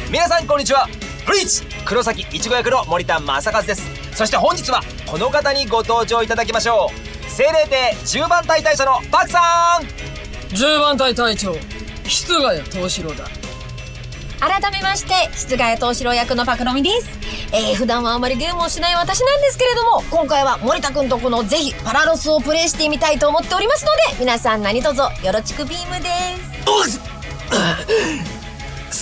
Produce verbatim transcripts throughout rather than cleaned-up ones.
皆さんこんにちは。ブリーチ黒崎いちご役の森田正和です。そして本日はこの方にご登場いただきましょう。精霊艇じゅうばん隊隊長のパクさん。 じゅうばん隊隊長室ヶ谷藤四郎だ。 改めまして室ヶ谷藤四郎役のパクロミです。えー、普段はあまりゲームをしない私なんですけれども、今回は森田くんとこのぜひパラロスをプレイしてみたいと思っておりますので、皆さん何卒よろちくビームです。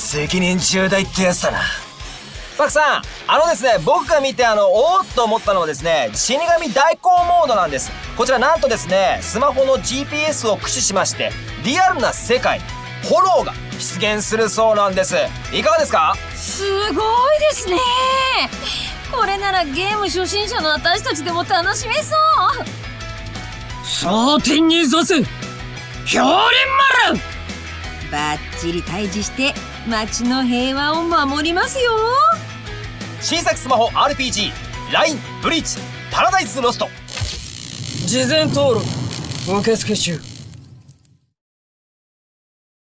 責任重大ってやつだな。パクさん、あのですね、僕が見てあのおーっと思ったのはですね、死神代行モードなんです。こちらなんとですね、スマホの ジーピーエス を駆使しましてリアルな世界炎が出現するそうなんです。いかがですか？ すごいですね。これならゲーム初心者の私たちでも楽しめそう。 蒼天に座せ氷蓮丸。 バッチリ退治して街の平和を守りますよ。 新作スマホ アールピージー ライン ブリーチパラダイスロスト。 事前登録受付中。